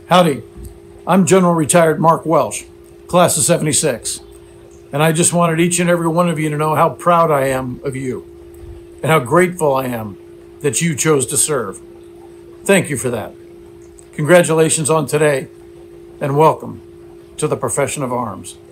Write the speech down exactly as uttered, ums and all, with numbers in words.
Howdy, I'm General Retired Mark Welsh, class of seventy-six, and I just wanted each and every one of you to know how proud I am of you and how grateful I am that you chose to serve. Thank you for that. Congratulations on today, and welcome to the profession of arms.